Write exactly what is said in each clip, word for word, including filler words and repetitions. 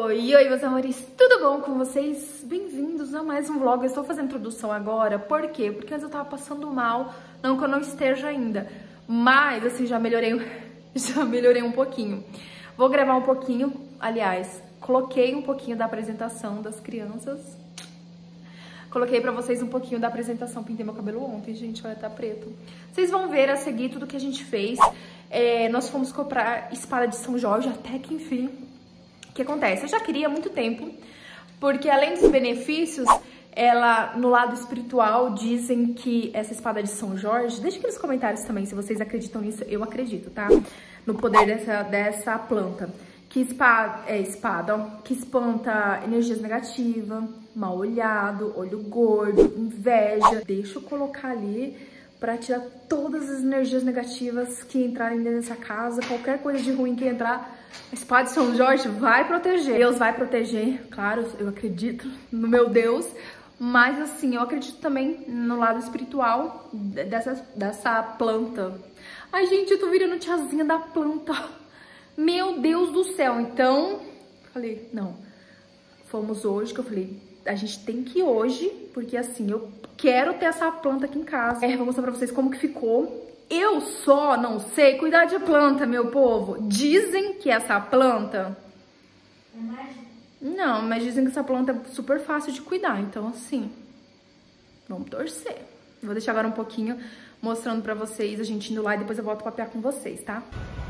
Oi, oi meus amores, tudo bom com vocês? Bem-vindos a mais um vlog. Eu estou fazendo introdução agora, por quê? Porque antes eu tava passando mal, não que eu não esteja ainda, mas assim, já melhorei, já melhorei um pouquinho. Vou gravar um pouquinho, aliás, coloquei um pouquinho da apresentação das crianças. Coloquei pra vocês um pouquinho da apresentação, pintei meu cabelo ontem, gente, olha, tá preto. Vocês vão ver a seguir tudo que a gente fez. É, nós fomos comprar espada de São Jorge, até que enfim. O que acontece? Eu já queria há muito tempo, porque além dos benefícios, ela, no lado espiritual, dizem que essa espada de São Jorge, deixa aqui nos comentários também se vocês acreditam nisso, eu acredito, tá? No poder dessa, dessa planta. Que espada, é, espada, ó, que espanta energias negativas, mal olhado, olho gordo, inveja. Deixa eu colocar ali pra tirar todas as energias negativas que entrarem dentro dessa casa, qualquer coisa de ruim que entrar, a espada de São Jorge vai proteger. Deus vai proteger, claro, eu acredito no meu Deus, mas assim, eu acredito também no lado espiritual dessa, dessa planta. Ai, gente, eu tô virando tiazinha da planta. Meu Deus do céu. Então, falei, não, fomos hoje, que eu falei, a gente tem que ir hoje, porque assim, eu quero ter essa planta aqui em casa. É, vou mostrar pra vocês como que ficou. Eu só não sei cuidar de planta, meu povo. Dizem que essa planta... É mágica? Não, mas dizem que essa planta é super fácil de cuidar. Então, assim, vamos torcer. Vou deixar agora um pouquinho mostrando pra vocês, a gente indo lá e depois eu volto pra papear com vocês, tá?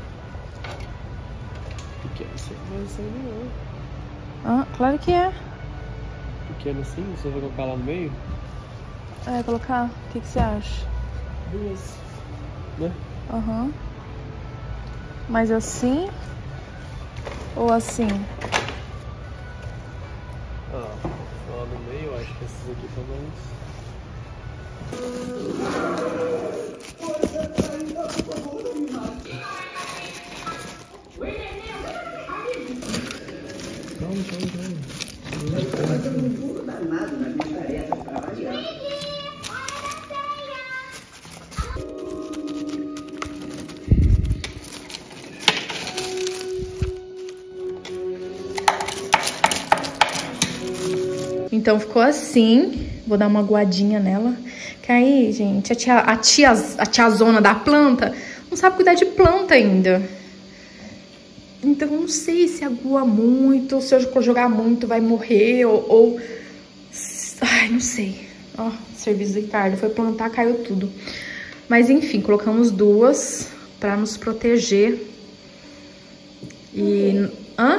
Pequeno assim, não sei não. Ah, claro que é. Pequeno assim, você vai colocar lá no meio? É, colocar? O que, que você acha? Duas, né? Aham. Uhum. Mas assim? Ou assim? Ah, lá no meio, eu acho que esses aqui estão mais... Calma, calma, calma. Eu não pulo danado nas minhas tarefas para variar. Então ficou assim. Vou dar uma aguadinha nela. Que aí, gente, a tia, a tia, a tiazona da planta não sabe cuidar de planta ainda. Então eu não sei se agua muito, se eu jogar muito vai morrer ou... ou... Ai, não sei. Ó, o serviço do Ricardo foi plantar, caiu tudo. Mas enfim, colocamos duas pra nos proteger. E... Hã?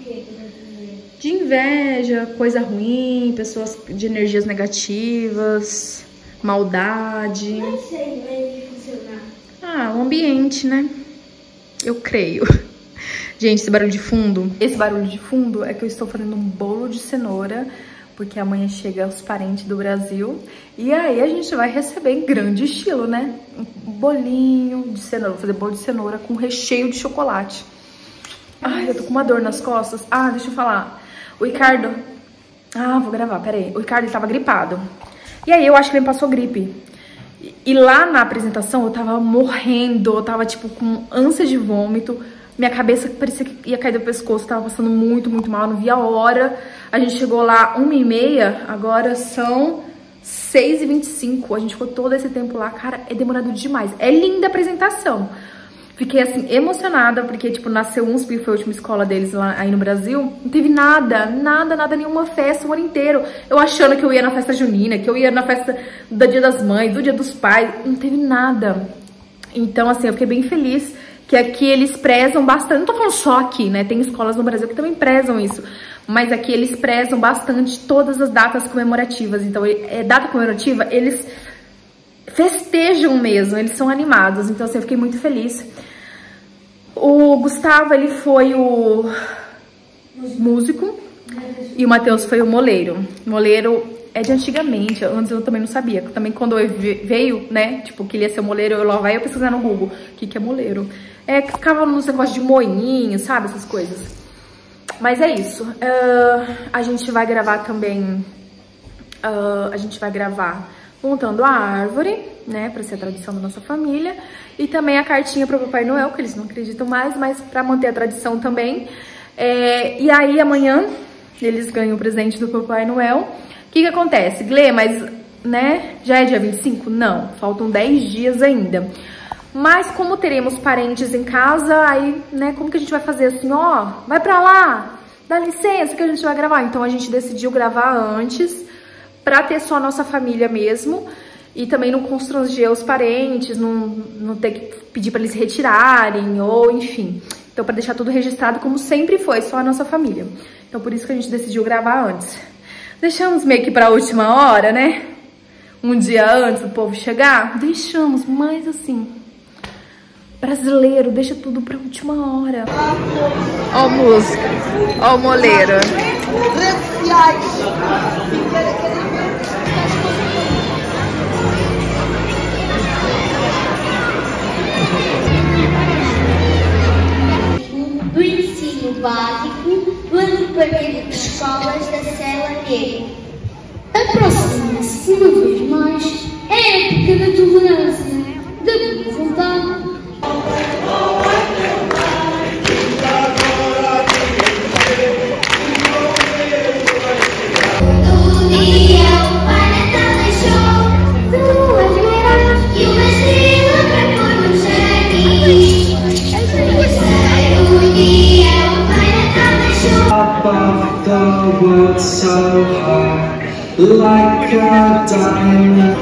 De inveja, coisa ruim, pessoas de energias negativas, maldade. Não sei, vai funcionar. Ah, o ambiente, né? Eu creio. Gente, esse barulho de fundo, esse barulho de fundo é que eu estou fazendo um bolo de cenoura, porque amanhã chega os parentes do Brasil, e aí a gente vai receber em grande estilo, né? Um bolinho de cenoura, vou fazer bolo de cenoura com recheio de chocolate. Ai, eu tô com uma dor nas costas. Ah, deixa eu falar. O Ricardo... Ah, vou gravar, peraí. O Ricardo, ele tava gripado. E aí eu acho que ele passou gripe. E lá na apresentação eu tava morrendo, eu tava tipo com ânsia de vômito. Minha cabeça parecia que ia cair do pescoço, tava passando muito, muito mal, não via a hora. A gente chegou lá uma e meia, agora são seis e vinte e cinco. A gente ficou todo esse tempo lá, cara, é demorado demais. É linda a apresentação. Fiquei, assim, emocionada, porque, tipo, nasceu U S P, foi a última escola deles lá aí no Brasil. Não teve nada, nada, nada, nenhuma festa o ano inteiro. Eu achando que eu ia na festa junina, que eu ia na festa do Dia das Mães, do Dia dos Pais. Não teve nada. Então, assim, eu fiquei bem feliz que aqui eles prezam bastante. Não tô falando só aqui, né? Tem escolas no Brasil que também prezam isso. Mas aqui eles prezam bastante todas as datas comemorativas. Então, é data comemorativa, eles festejam mesmo, eles são animados. Então, assim, eu fiquei muito feliz. O Gustavo, ele foi o músico e o Matheus foi o moleiro. Moleiro é de antigamente, antes eu também não sabia. Também quando eu veio, né, tipo, que ele ia ser moleiro, eu lá vai eu pesquisar no Google o que que é moleiro. É, que ficava nos negócios de moinho, sabe, essas coisas. Mas é isso. Uh, a gente vai gravar também, uh, a gente vai gravar montando a árvore, né, pra ser a tradição da nossa família. E também a cartinha pro Papai Noel, que eles não acreditam mais, mas pra manter a tradição também. É, e aí amanhã eles ganham o presente do Papai Noel. O que que acontece? Glê, mas né, já é dia vinte e cinco? Não, faltam dez dias ainda. Mas como teremos parentes em casa, aí, né, como que a gente vai fazer assim, ó, vai pra lá, dá licença que a gente vai gravar. Então a gente decidiu gravar antes, pra ter só a nossa família mesmo. E também não constranger os parentes, não, não ter que pedir pra eles se retirarem, ou enfim. Então pra deixar tudo registrado como sempre foi, só a nossa família. Então por isso que a gente decidiu gravar antes. Deixamos meio que pra última hora, né? Um dia antes do povo chegar. Deixamos, mas assim... brasileiro, deixa tudo pra última hora. Ó o músico, ó o moleiro. Do ensino básico do agrupamento de escolas da Cela Negra. Aproxima-se uma vez mais a época da tolerância, da boa vontade. Above the world so high, like a diamond.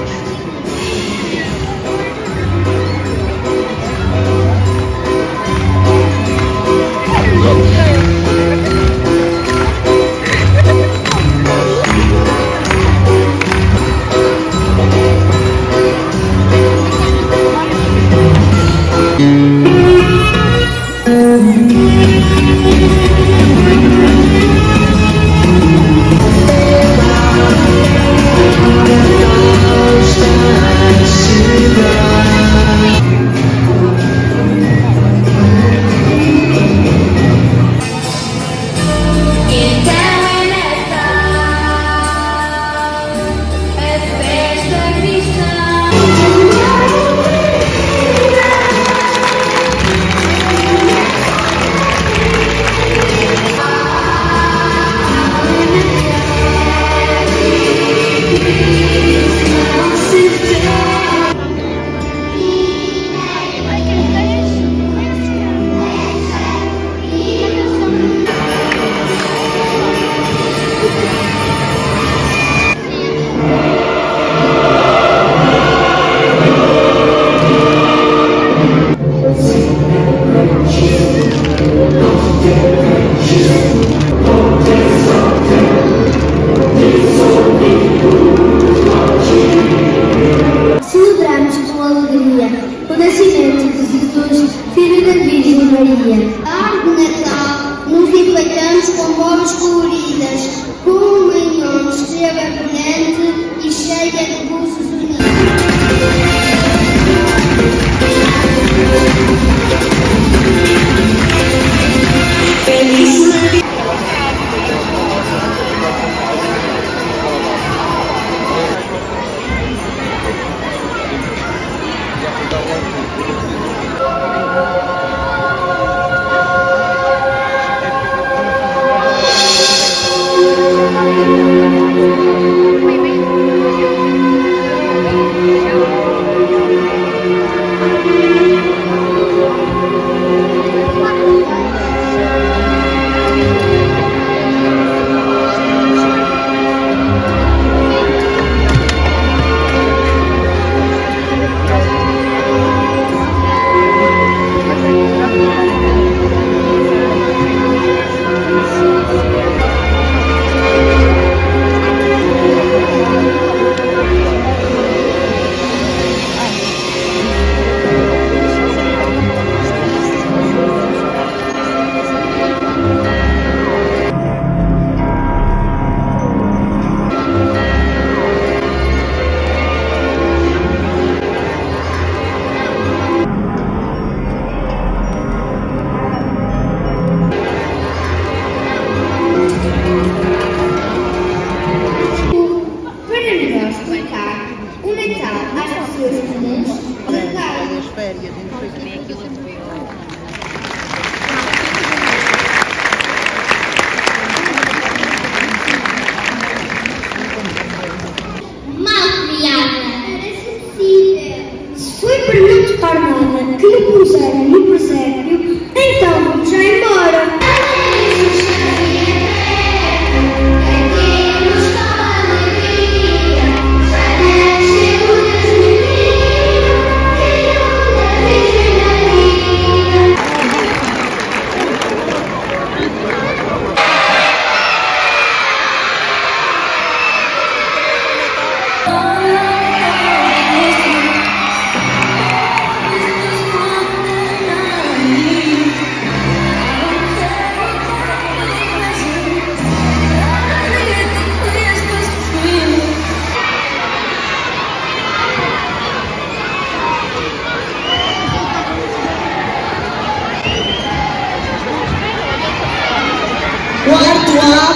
Celebramos com alegria o nascimento de Jesus, filho da Virgem Maria. A árvore de Natal nos enfeitamos com bolas coloridas, com uma enorme estrela brilhante e cheia de luzes unidas. Feliz Natal!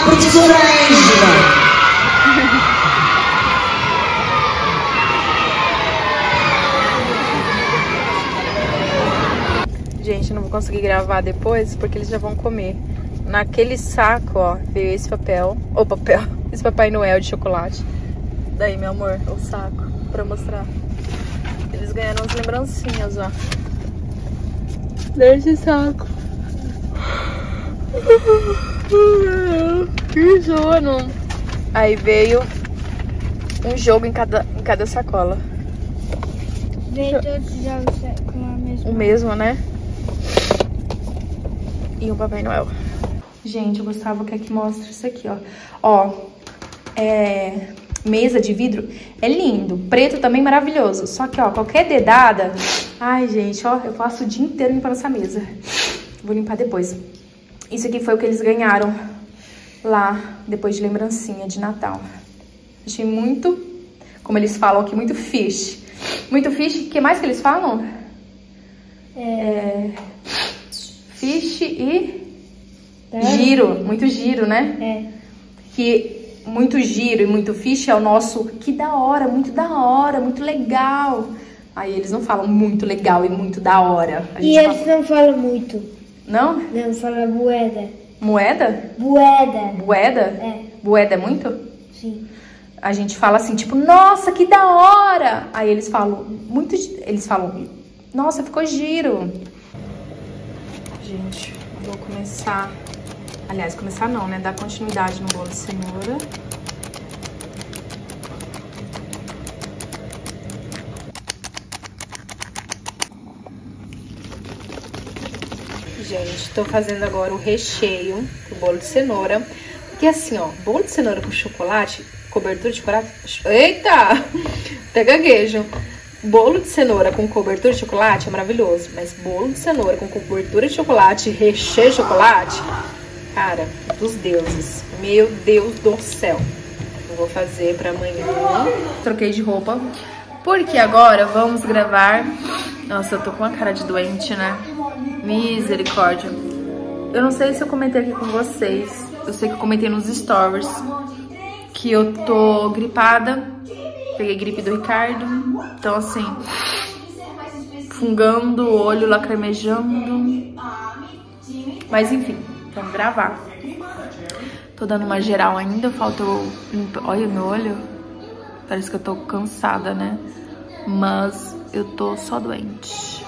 professora Ângela. Gente, não vou conseguir gravar depois porque eles já vão comer. Naquele saco, ó, veio esse papel. Ou papel, esse Papai Noel de chocolate. Daí, meu amor, o saco pra mostrar. Eles ganharam as lembrancinhas, ó. Desse saco. Que sono. Aí veio um jogo em cada, em cada sacola. Veio todos os jogos com a mesma. O mesmo, né? E um Papai Noel. Gente, o Gustavo quer que mostre isso aqui, ó. Ó, é... mesa de vidro é lindo. Preto também maravilhoso. Só que, ó, qualquer dedada... Ai, gente, ó, eu passo o dia inteiro limpando essa mesa. Vou limpar depois. Isso aqui foi o que eles ganharam lá, depois de lembrancinha de Natal. Achei muito, como eles falam aqui, muito fish. Muito fish. O que mais que eles falam? É... É... Fish e giro, muito giro, né? É. Que muito giro e muito fish é o nosso, que da hora, muito da hora, muito legal. Aí eles não falam muito legal e muito da hora. A E gente eles fala... não falam muito. Não? Não, fala moeda. Moeda? Moeda. Moeda? É. Moeda é muito? Sim. A gente fala assim, tipo, nossa, que da hora. Aí eles falam, muito, eles falam, nossa, ficou giro. Gente, vou começar, aliás, começar não, né? Dar continuidade no bolo de cenoura. Gente, tô fazendo agora o recheio do bolo de cenoura. Porque assim, ó, bolo de cenoura com chocolate, cobertura de chocolate... Eita! Até gaguejo. Bolo de cenoura com cobertura de chocolate é maravilhoso, mas bolo de cenoura com cobertura de chocolate, recheio de chocolate, cara, dos deuses. Meu Deus do céu. Eu vou fazer pra amanhã. Troquei de roupa, porque agora vamos gravar... Nossa, eu tô com uma cara de doente, né? Misericórdia. Eu não sei se eu comentei aqui com vocês, eu sei que eu comentei nos stories, que eu tô gripada. Peguei gripe do Ricardo, então assim, fungando o olho, lacrimejando. Mas enfim, vamos gravar. Tô dando uma geral ainda, falta eu limpar. Olha o meu olho, parece que eu tô cansada, né? Mas eu tô só doente.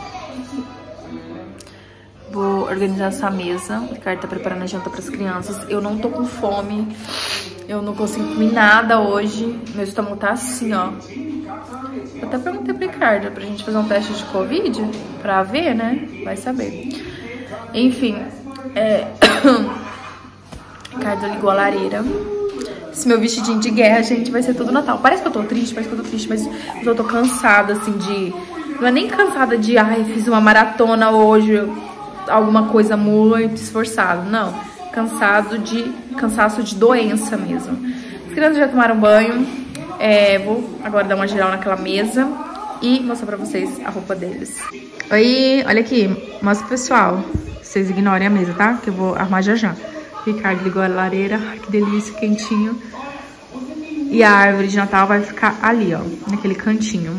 Vou organizar essa mesa, o Ricardo tá preparando a janta pras crianças. Eu não tô com fome. Eu não consigo comer nada hoje. Meu estômago tá assim, ó. Eu até perguntei pro Ricardo pra gente fazer um teste de Covid. Pra ver, né? Vai saber. Enfim. É... Ricardo ligou a lareira. Esse meu vestidinho de guerra, gente, vai ser tudo Natal. Parece que eu tô triste, parece que eu tô triste. Mas eu tô cansada, assim, de... Não é nem cansada de... Ai, fiz uma maratona hoje. Alguma coisa muito esforçada. Não. Cansado de, cansaço de doença mesmo. As crianças já tomaram banho. É, vou agora dar uma geral naquela mesa e mostrar pra vocês a roupa deles. Oi, olha aqui. Mostra pro pessoal. Vocês ignorem a mesa, tá? Que eu vou arrumar já já. O Ricardo ligou a lareira. Ai, que delícia, quentinho. E a árvore de Natal vai ficar ali, ó. Naquele cantinho.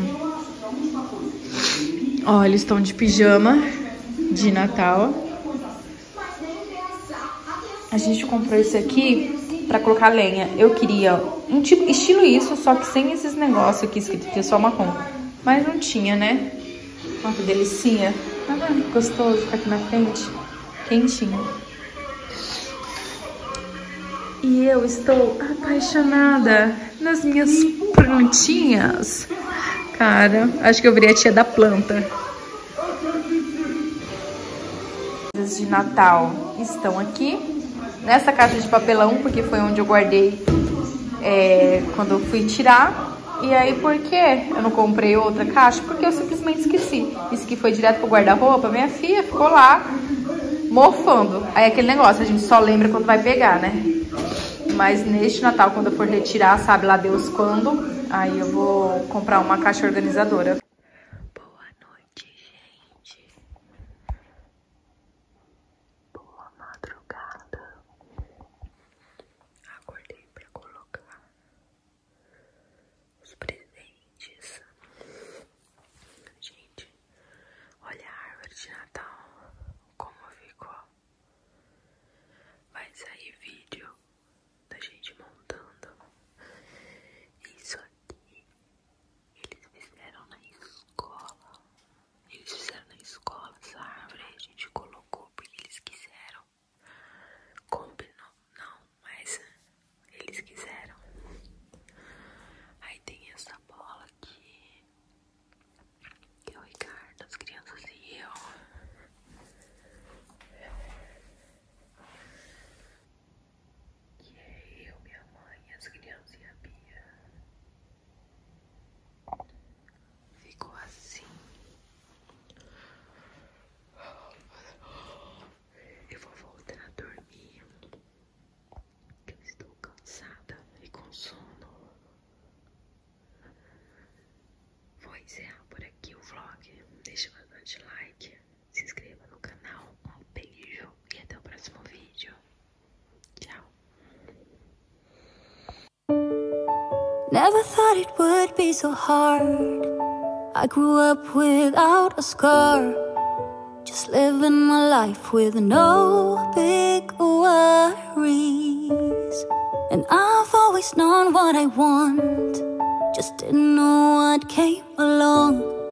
Ó, eles estão de pijama de Natal. A gente comprou esse aqui pra colocar lenha. Eu queria um tipo, estilo isso, só que sem esses negócios aqui escrito que é só marrom. Mas não tinha, né? Olha que delicinha. Ah, que gostoso ficar aqui na frente. Quentinho. E eu estou apaixonada nas minhas plantinhas. Cara, acho que eu virei a tia da planta. As de Natal estão aqui. Nessa caixa de papelão, porque foi onde eu guardei é, quando eu fui tirar. E aí, por que eu não comprei outra caixa? Porque eu simplesmente esqueci. Isso aqui foi direto pro guarda-roupa. Minha filha ficou lá, mofando. Aí aquele negócio, a gente só lembra quando vai pegar, né? Mas neste Natal, quando eu for retirar, sabe lá Deus quando, aí eu vou comprar uma caixa organizadora. Boa noite, gente. Boa madrugada. Never thought it would be so hard. I grew up without a scar, just living my life with no big worries. And I've always known what I want, just didn't know what came along.